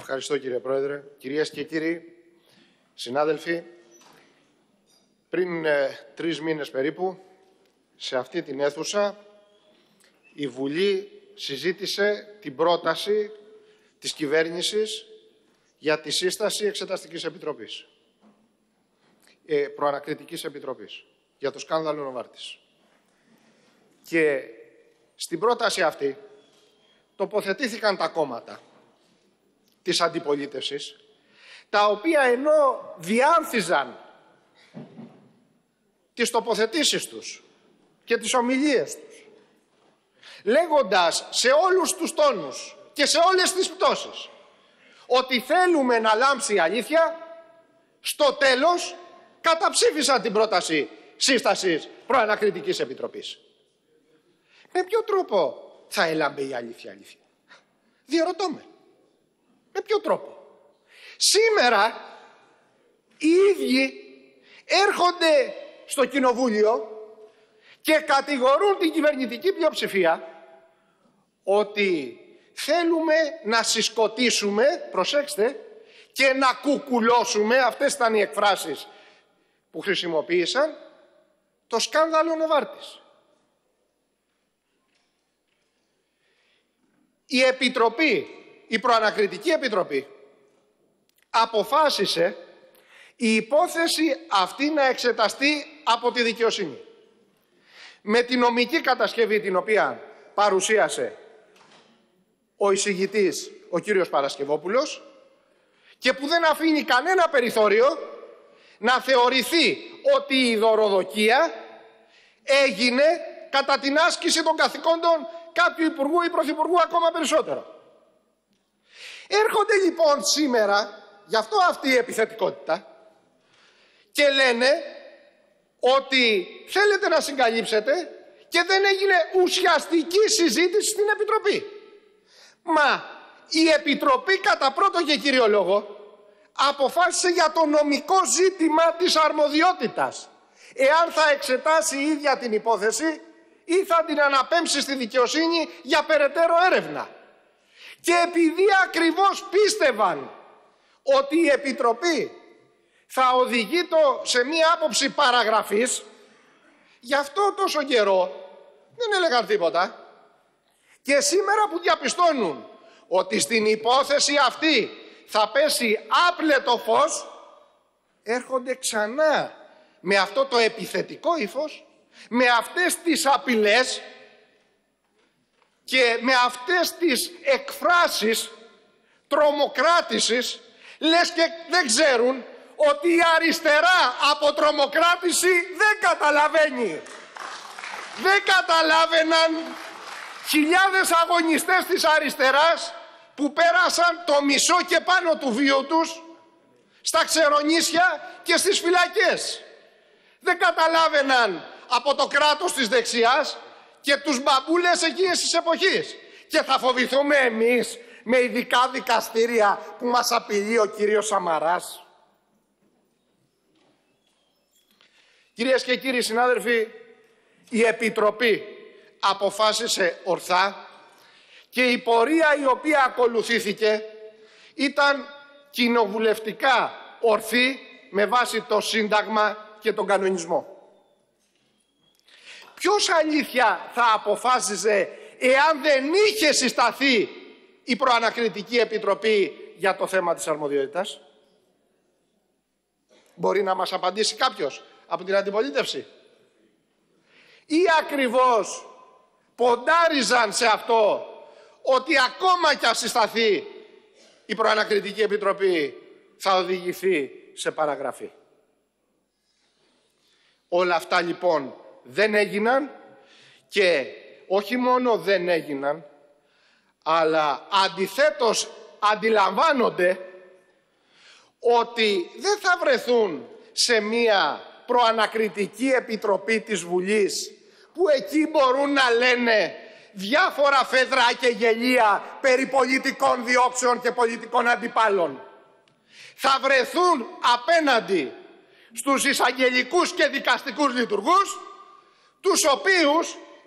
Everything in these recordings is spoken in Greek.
Ευχαριστώ, κύριε Πρόεδρε. Κυρίες και κύριοι συνάδελφοι, πριν 3 μήνες περίπου, σε αυτή την αίθουσα, η Βουλή συζήτησε την πρόταση της κυβέρνησης για τη σύσταση Εξεταστικής Επιτροπής, Προανακριτικής Επιτροπής, για το σκάνδαλο Νοβάρτης. Και στην πρόταση αυτή τοποθετήθηκαν τα κόμματα της αντιπολίτευσης, τα οποία ενώ διάνθιζαν τις τοποθετήσεις τους και τις ομιλίες τους, λέγοντας σε όλους τους τόνους και σε όλες τις πτώσεις ότι θέλουμε να λάμψει η αλήθεια, στο τέλος καταψήφισαν την πρόταση σύστασης Προανακριτικής Επιτροπής. Με ποιο τρόπο θα έλαμπε η αλήθεια? Διερωτώ με. Με ποιο τρόπο? Σήμερα οι ίδιοι έρχονται στο Κοινοβούλιο και κατηγορούν την κυβερνητική πλειοψηφία ότι θέλουμε να συσκοτήσουμε, προσέξτε, και να κουκουλώσουμε, αυτές ήταν οι εκφράσεις που χρησιμοποίησαν, το σκάνδαλο Νοβάρτης. Η Επιτροπή, η Προανακριτική Επιτροπή, αποφάσισε η υπόθεση αυτή να εξεταστεί από τη δικαιοσύνη. Με τη νομική κατασκευή την οποία παρουσίασε ο εισηγητής, ο κύριος Παρασκευόπουλος, και που δεν αφήνει κανένα περιθώριο να θεωρηθεί ότι η δωροδοκία έγινε κατά την άσκηση των καθηκόντων κάποιου υπουργού ή πρωθυπουργού ακόμα περισσότερο. Έρχονται λοιπόν σήμερα, γι' αυτό αυτή η επιθετικότητα, και λένε ότι θέλετε να συγκαλύψετε και δεν έγινε ουσιαστική συζήτηση στην Επιτροπή. Μα η Επιτροπή κατά πρώτο και κύριο λόγο αποφάσισε για το νομικό ζήτημα της αρμοδιότητας. Εάν θα εξετάσει η ίδια την υπόθεση ή θα την αναπέμψει στη δικαιοσύνη για περαιτέρω έρευνα. Και επειδή ακριβώς πίστευαν ότι η Επιτροπή θα οδηγεί σε μία άποψη παραγραφής, γι' αυτό τόσο καιρό δεν έλεγαν τίποτα. Και σήμερα που διαπιστώνουν ότι στην υπόθεση αυτή θα πέσει άπλετο φως, έρχονται ξανά με αυτό το επιθετικό ύφος, με αυτές τις απειλές και με αυτές τις εκφράσεις τρομοκράτησης, λες και δεν ξέρουν ότι η αριστερά από τρομοκράτηση δεν καταλαβαίνει. Δεν καταλάβαιναν χιλιάδες αγωνιστές της αριστεράς που πέρασαν το μισό και πάνω του βίου τους στα ξερονήσια και στις φυλακές. Δεν καταλάβαιναν από το κράτος της δεξιάς και τους μπαμπούλες εκείνης της εποχής. Και θα φοβηθούμε εμείς με ειδικά δικαστήρια που μας απειλεί ο κύριος Σαμαράς? Κυρίες και κύριοι συνάδελφοι, η Επιτροπή αποφάσισε ορθά και η πορεία η οποία ακολουθήθηκε ήταν κοινοβουλευτικά ορθή με βάση το Σύνταγμα και τον κανονισμό. Ποιος αλήθεια θα αποφάσιζε εάν δεν είχε συσταθεί η Προανακριτική Επιτροπή για το θέμα της αρμοδιότητας? Μπορεί να μας απαντήσει κάποιος από την αντιπολίτευση? Ή ακριβώς ποντάριζαν σε αυτό ότι ακόμα κι αν συσταθεί η Προανακριτική Επιτροπή θα οδηγηθεί σε παραγραφή? Όλα αυτά λοιπόν δεν έγιναν, και όχι μόνο δεν έγιναν, αλλά αντιθέτως αντιλαμβάνονται ότι δεν θα βρεθούν σε μία Προανακριτική Επιτροπή της Βουλής που εκεί μπορούν να λένε διάφορα φεδρά και γελία περί πολιτικών διώξεων και πολιτικών αντιπάλων. Θα βρεθούν απέναντι στους εισαγγελικούς και δικαστικούς λειτουργούς,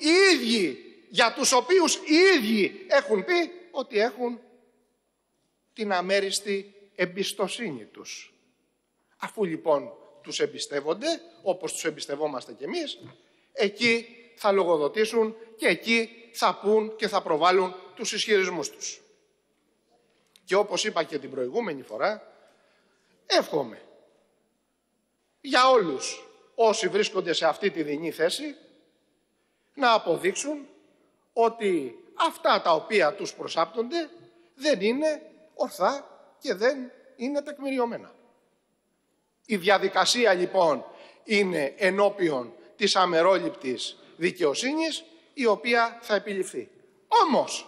για τους οποίους οι ίδιοι έχουν πει ότι έχουν την αμέριστη εμπιστοσύνη τους. Αφού λοιπόν τους εμπιστεύονται, όπως τους εμπιστευόμαστε κι εμείς, εκεί θα λογοδοτήσουν και εκεί θα πούν και θα προβάλλουν τους ισχυρισμούς τους. Και όπως είπα και την προηγούμενη φορά, εύχομαι για όλους όσοι βρίσκονται σε αυτή τη δεινή θέση να αποδείξουν ότι αυτά τα οποία τους προσάπτονται δεν είναι ορθά και δεν είναι τεκμηριωμένα. Η διαδικασία λοιπόν είναι ενώπιον της αμερόληπτης δικαιοσύνης, η οποία θα επιληφθεί. Όμως,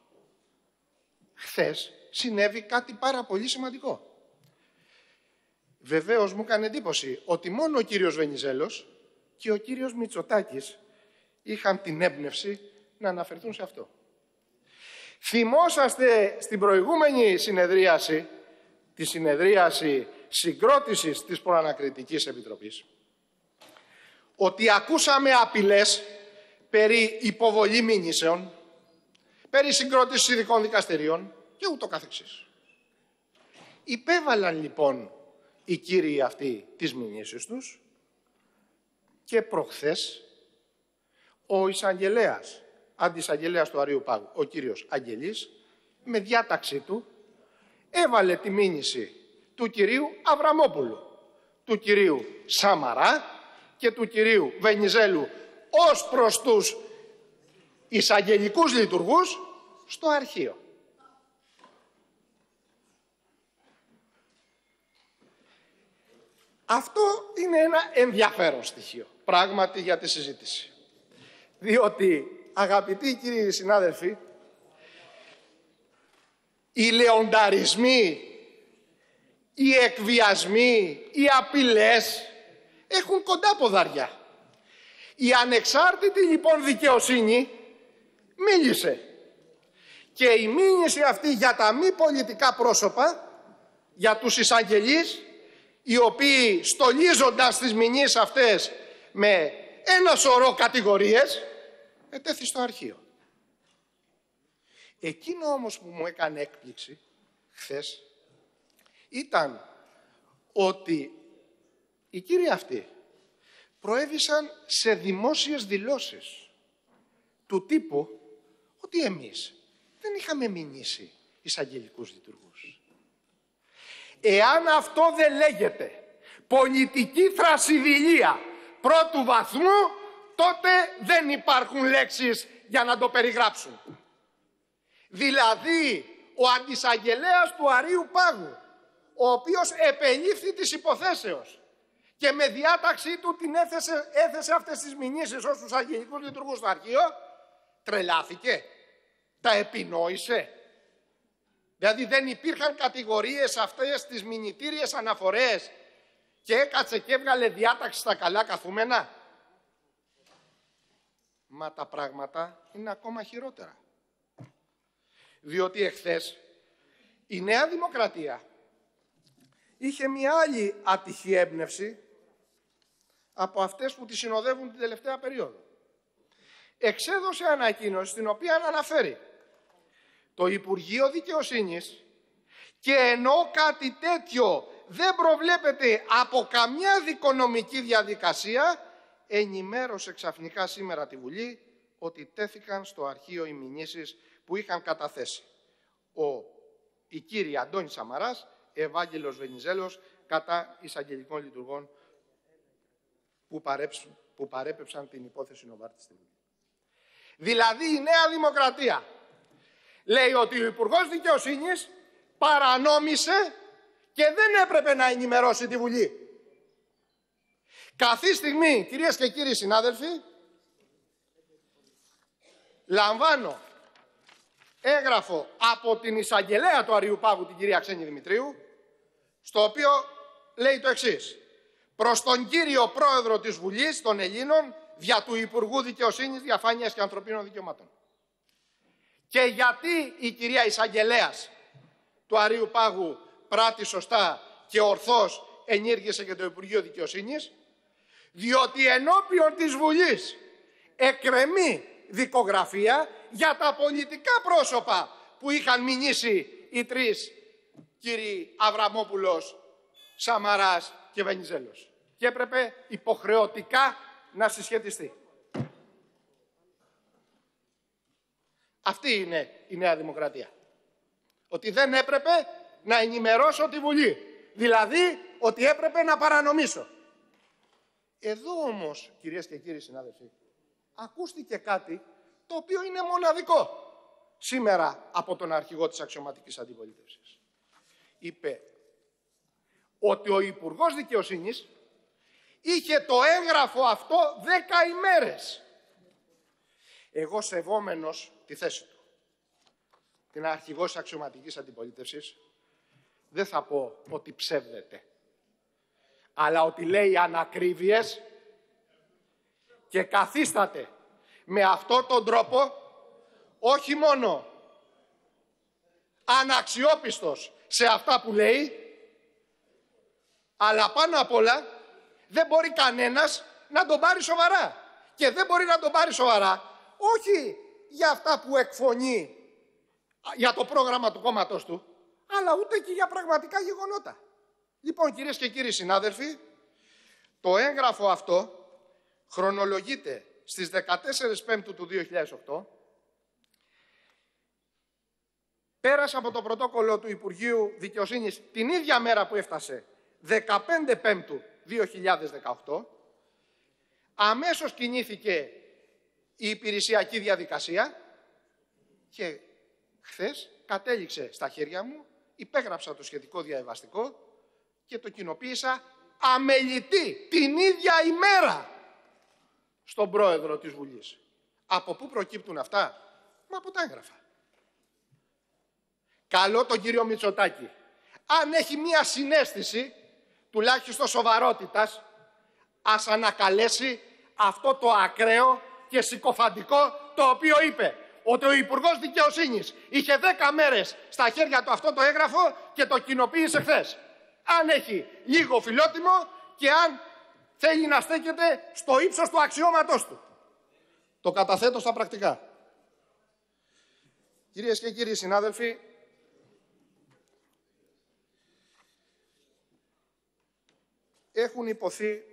χθες συνέβη κάτι πάρα πολύ σημαντικό. Βεβαίως μου έκανε εντύπωση ότι μόνο ο κύριος Βενιζέλος και ο κύριος Μητσοτάκης είχαν την έμπνευση να αναφερθούν σε αυτό. Θυμόσαστε στην προηγούμενη συνεδρίαση, τη συνεδρίαση συγκρότησης της Προανακριτικής Επιτροπής, ότι ακούσαμε απειλές περί υποβολή μηνύσεων, περί συγκρότησης ειδικών δικαστηρίων και ούτω καθεξής. Υπέβαλαν λοιπόν οι κύριοι αυτοί τις μηνύσεις τους και προχθές ο εισαγγελέας, αντισαγγελέας του Αρείου Πάγου, ο κύριος Αγγελής, με διάταξή του έβαλε τη μήνυση του κυρίου Αβραμόπουλου, του κυρίου Σαμαρά και του κυρίου Βενιζέλου ως προς τους εισαγγελικούς λειτουργούς στο αρχείο. Αυτό είναι ένα ενδιαφέρον στοιχείο, πράγματι, για τη συζήτηση. Διότι, αγαπητοί κύριοι συνάδελφοι, οι λεονταρισμοί, οι εκβιασμοί, οι απειλές έχουν κοντά ποδαριά. Η ανεξάρτητη λοιπόν δικαιοσύνη μίλησε. Και η μήνυση αυτή για τα μη πολιτικά πρόσωπα, για τους εισαγγελείς, οι οποίοι στολίζοντας τις μηνύσεις αυτές με ένα σωρό κατηγορίες, ετέθη στο αρχείο. Εκείνο όμως που μου έκανε έκπληξη χθες ήταν ότι οι κύριοι αυτοί προέβησαν σε δημόσιες δηλώσεις του τύπου ότι εμείς δεν είχαμε μηνύσει εισαγγελικούς λειτουργούς. Εάν αυτό δεν λέγεται πολιτική θρασιδηλία πρώτου βαθμού, τότε δεν υπάρχουν λέξεις για να το περιγράψουν. Δηλαδή, ο αντισαγγελέας του Αρείου Πάγου, ο οποίος επελήφθη της υποθέσεως και με διάταξή του την έθεσε αυτές τις μηνύσεις ως τους αγγελικούς λειτουργούς στο αρχείο, τρελάθηκε, τα επινόησε. Δηλαδή δεν υπήρχαν κατηγορίες αυτές τις μηνυτήριες αναφορές και έκατσε και έβγαλε διάταξη στα καλά καθούμενα. Μα τα πράγματα είναι ακόμα χειρότερα. Διότι εχθές η Νέα Δημοκρατία είχε μια άλλη ατυχή έμπνευση από αυτές που τη συνοδεύουν την τελευταία περίοδο. Εξέδωσε ανακοίνωση στην οποία αναφέρει το Υπουργείο Δικαιοσύνης και ενώ κάτι τέτοιο δεν προβλέπεται από καμιά δικονομική διαδικασία, ενημέρωσε ξαφνικά σήμερα τη Βουλή ότι τέθηκαν στο αρχείο οι μηνύσεις που είχαν καταθέσει οι κύριοι Αντώνης Σαμαράς, Ευάγγελος Βενιζέλος κατά εισαγγελικών λειτουργών που παρέπεψαν την υπόθεση Νοβάρτη στη Βουλή. Δηλαδή η Νέα Δημοκρατία λέει ότι ο Υπουργός Δικαιοσύνης παρανόμησε και δεν έπρεπε να ενημερώσει τη Βουλή. Καθή στιγμή, κυρίες και κύριοι συνάδελφοι, λαμβάνω έγγραφο από την εισαγγελέα του Αρείου Πάγου, την κυρία Ξένη Δημητρίου, στο οποίο λέει το εξής. Προς τον κύριο Πρόεδρο της Βουλής των Ελλήνων, δια του Υπουργού Δικαιοσύνης, Διαφάνειας και Ανθρωπίνων Δικαιωμάτων. Και γιατί η κυρία εισαγγελέας του Αρείου Πάγου πράττει σωστά και ορθώς ενήργησε και το Υπουργείο Δικαιοσύνης, διότι ενώπιον της Βουλής εκκρεμεί δικογραφία για τα πολιτικά πρόσωπα που είχαν μηνύσει οι τρεις κύριοι Αβραμόπουλος, Σαμαράς και Βενιζέλος. Και έπρεπε υποχρεωτικά να συσχετιστεί. Αυτή είναι η Νέα Δημοκρατία. Ότι δεν έπρεπε να ενημερώσω τη Βουλή. Δηλαδή, ότι έπρεπε να παρανομήσω. Εδώ όμως, κυρίες και κύριοι συνάδελφοι, ακούστηκε κάτι το οποίο είναι μοναδικό σήμερα από τον αρχηγό της αξιωματικής αντιπολίτευσης. Είπε ότι ο Υπουργός Δικαιοσύνης είχε το έγγραφο αυτό 10 ημέρες. Εγώ, σεβόμενος τη θέση του, την αρχηγός αξιωματικής αντιπολίτευσης, δεν θα πω ότι ψεύδεται, αλλά ότι λέει ανακρίβειες και καθίσταται με αυτόν τον τρόπο όχι μόνο αναξιόπιστος σε αυτά που λέει, αλλά πάνω απ' όλα δεν μπορεί κανένας να τον πάρει σοβαρά. Και δεν μπορεί να τον πάρει σοβαρά όχι για αυτά που εκφωνεί για το πρόγραμμα του κόμματος του, αλλά ούτε και για πραγματικά γεγονότα. Λοιπόν, κυρίες και κύριοι συνάδελφοι, το έγγραφο αυτό χρονολογείται στις 14 Πέμπτου του 2008, πέρασε από το πρωτόκολλο του Υπουργείου Δικαιοσύνης την ίδια μέρα που έφτασε, 15 Πέμπτου 2018, αμέσως κινήθηκε η υπηρεσιακή διαδικασία και χθες κατέληξε στα χέρια μου, υπέγραψα το σχετικό διαβιβαστικό και το κοινοποίησα αμελητή την ίδια ημέρα στον πρόεδρο της Βουλής. Από πού προκύπτουν αυτά? Μα από τα έγγραφα. Καλό τον κύριο Μητσοτάκη, αν έχει μία συναίσθηση τουλάχιστον σοβαρότητας, ας ανακαλέσει αυτό το ακραίο και συκοφαντικό το οποίο είπε, ότι ο Υπουργός Δικαιοσύνης είχε 10 μέρες στα χέρια του αυτό το έγγραφο και το κοινοποίησε χθες. Αν έχει λίγο φιλότιμο και αν θέλει να στέκεται στο ύψος του αξιώματος του. Το καταθέτω στα πρακτικά. Κυρίες και κύριοι συνάδελφοι, έχουν υποθεί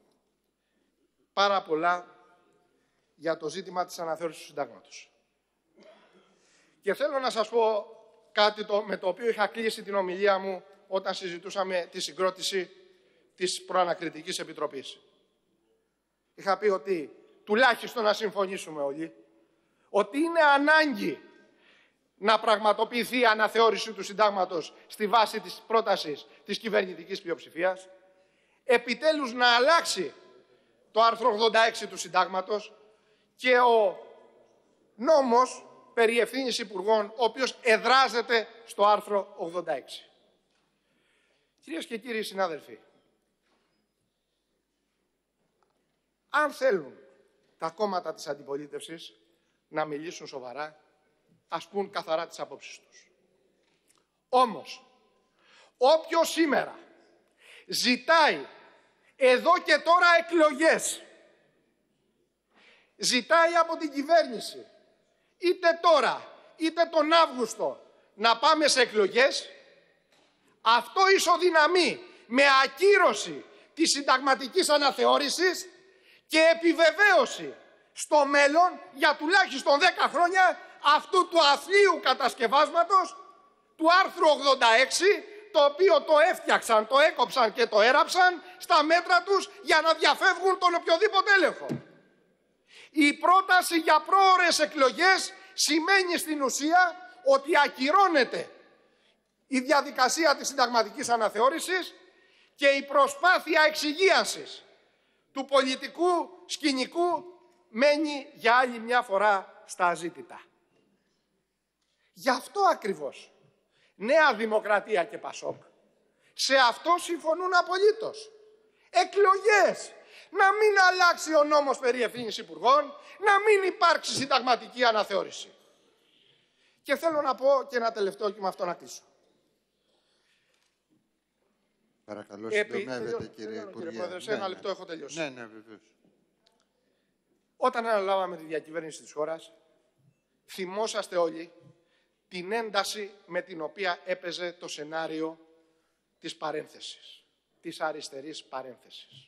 πάρα πολλά για το ζήτημα της αναθεώρησης του συντάγματος. Και θέλω να σας πω κάτι με το οποίο είχα κλείσει την ομιλία μου όταν συζητούσαμε τη συγκρότηση της Προανακριτικής Επιτροπής. Είχα πει ότι τουλάχιστον να συμφωνήσουμε όλοι ότι είναι ανάγκη να πραγματοποιηθεί η αναθεώρηση του συντάγματος στη βάση της πρότασης της κυβερνητικής πλειοψηφίας, επιτέλους να αλλάξει το άρθρο 86 του συντάγματος και ο νόμος περί ευθύνης υπουργών, ο οποίος εδράζεται στο άρθρο 86. Κυρίες και κύριοι συνάδελφοι, αν θέλουν τα κόμματα της αντιπολίτευσης να μιλήσουν σοβαρά, ας πούν καθαρά τις απόψεις τους. Όμως, όποιος σήμερα ζητάει εδώ και τώρα εκλογές, ζητάει από την κυβέρνηση, είτε τώρα, είτε τον Αύγουστο, να πάμε σε εκλογές, αυτό ισοδυναμεί με ακύρωση της συνταγματικής αναθεώρησης και επιβεβαίωση στο μέλλον για τουλάχιστον 10 χρόνια αυτού του αθλίου κατασκευάσματος του άρθρου 86, το οποίο το έφτιαξαν, το έκοψαν και το έραψαν στα μέτρα τους για να διαφεύγουν τον οποιοδήποτε έλεγχο. Η πρόταση για πρόωρες εκλογές σημαίνει στην ουσία ότι ακυρώνεται η διαδικασία της συνταγματικής αναθεώρησης και η προσπάθεια εξυγίανσης του πολιτικού σκηνικού μένει για άλλη μια φορά στα αζήτητα. Γι' αυτό ακριβώς Νέα Δημοκρατία και Πασόκ σε αυτό συμφωνούν απολύτως. Εκλογές! Να μην αλλάξει ο νόμος περί ευθύνης υπουργών, να μην υπάρξει συνταγματική αναθεώρηση. Και θέλω να πω και ένα τελευταίο και με αυτό να κλείσω. Παρακαλώ, συντομεύετε, κύριε Υπουργέ. Κύριε Πρόεδρε, σε ένα λεπτό έχω τελειώσει. Ναι, βεβαίως. Όταν αναλάβαμε τη διακυβέρνηση της χώρας, θυμόσαστε όλοι την ένταση με την οποία έπαιζε το σενάριο της παρένθεσης, της αριστερής παρένθεσης.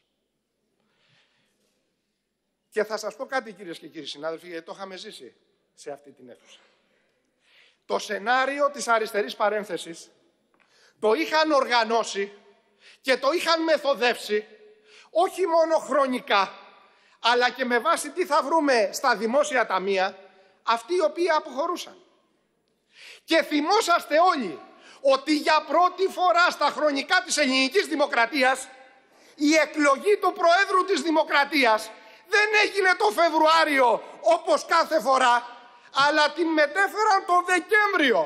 Και θα σας πω κάτι, κυρίες και κύριοι συνάδελφοι, γιατί το είχαμε ζήσει σε αυτή την αίθουσα. Το σενάριο της αριστερής παρένθεσης το είχαν οργανώσει και το είχαν μεθοδεύσει όχι μόνο χρονικά, αλλά και με βάση τι θα βρούμε στα δημόσια ταμεία αυτοί οι οποίοι αποχωρούσαν. Και θυμόσαστε όλοι ότι για πρώτη φορά στα χρονικά της ελληνικής δημοκρατίας η εκλογή του Προέδρου της Δημοκρατίας δεν έγινε το Φεβρουάριο όπως κάθε φορά, αλλά την μετέφεραν το Δεκέμβριο.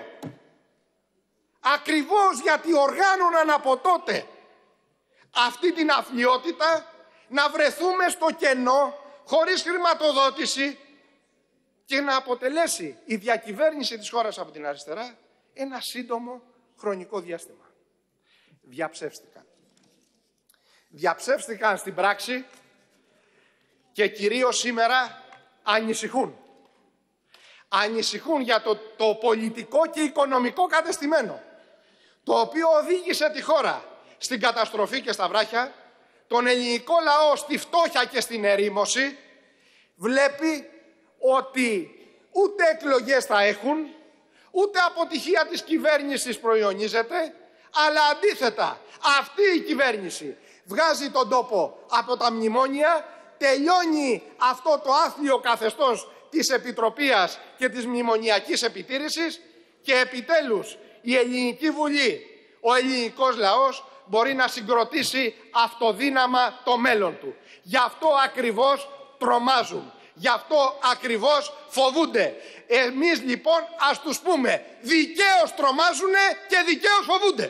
Ακριβώς γιατί οργάνωναν από τότε αυτή την αθλιότητα να βρεθούμε στο κενό, χωρίς χρηματοδότηση, και να αποτελέσει η διακυβέρνηση της χώρας από την αριστερά ένα σύντομο χρονικό διάστημα. Διαψεύστηκαν. Διαψεύστηκαν στην πράξη και κυρίως σήμερα ανησυχούν. Ανησυχούν για το πολιτικό και οικονομικό κατεστημένο, το οποίο οδήγησε τη χώρα στην καταστροφή και στα βράχια, τον ελληνικό λαό στη φτώχεια και στην ερήμωση. Βλέπει ότι ούτε εκλογές θα έχουν, ούτε αποτυχία της κυβέρνησης προϊονίζεται, αλλά αντίθετα αυτή η κυβέρνηση βγάζει τον τόπο από τα μνημόνια, τελειώνει αυτό το άθλιο καθεστώς της επιτροπίας και της μνημονιακής επιτήρησης και επιτέλους η Ελληνική Βουλή, ο ελληνικός λαός μπορεί να συγκροτήσει αυτοδύναμα το μέλλον του. Γι' αυτό ακριβώς τρομάζουν. Γι' αυτό ακριβώς φοβούνται. Εμείς λοιπόν ας τους πούμε, δικαίως τρομάζουνε και δικαίως φοβούνται.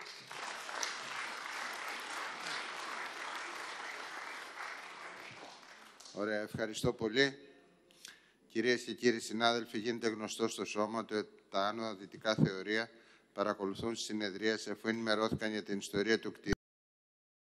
Ωραία, ευχαριστώ πολύ. Κυρίες και κύριοι συνάδελφοι, γίνεται γνωστό στο σώμα ότι τα άνωδα δυτικά θεωρία παρακολουθούν συνεδρίες αφού ενημερώθηκαν για την ιστορία του κτηρίου.